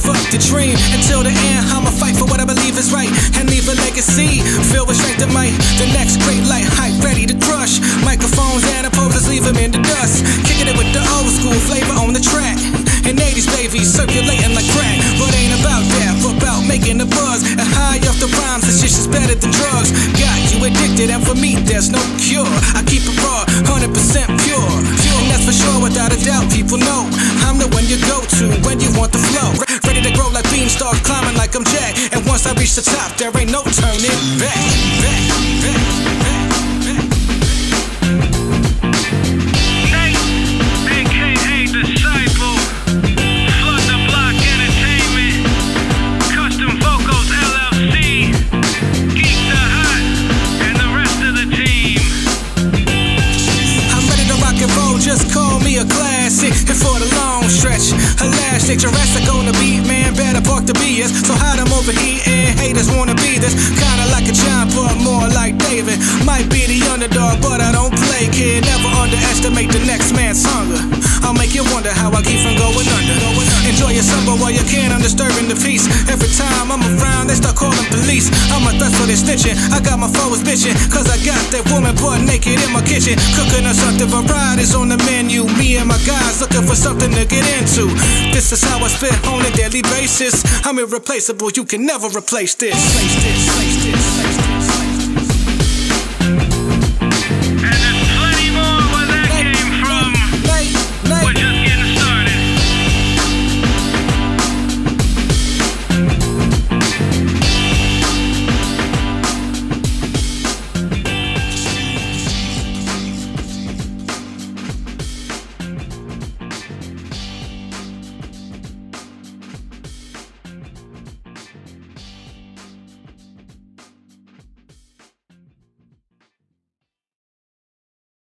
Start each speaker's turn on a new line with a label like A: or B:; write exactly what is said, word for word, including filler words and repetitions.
A: give up the dream. Until the end, I'ma fight for what I believe is right and leave a legacy filled with strength that might the next great light hype ready to crush. Microphones and opposers, leave them in the dust. Kicking it with the old school flavor on the track. And eighties baby circulating like crack. But ain't about that, but about making the buzz. And high off the rhymes, this shit is better than drugs. Got you addicted, and for me there's no cure. I keep it raw, one hundred percent pure. And that's for sure, without a doubt, people know I'm the one you go to when you want the flow. Ready to grow like beanstalks, climbing like I'm Jack. And once I reach the top, there ain't no turning back, back, back, back. Just call me a classic, and for the long stretch, elastic, Jurassic on the beat, man, better park the B S. So hide them overheating, haters wanna be this, kinda like a John, but more like David. Might be the underdog, but I don't play, kid. Never underestimate the next man's hunger. I'll make you wonder how I keep from going under. Enjoy your summer while you can, I'm disturbing the peace. Every time I'm around, they start calling police. I'm a threat for they snitching, I got my foes bitching, cause I got that woman butt naked in my kitchen, cooking us something. Varieties on the menu, me and my guys looking for something to get into. This is how I spit on a daily basis. I'm irreplaceable, you can never replace this. Replace this, replace this, replace this.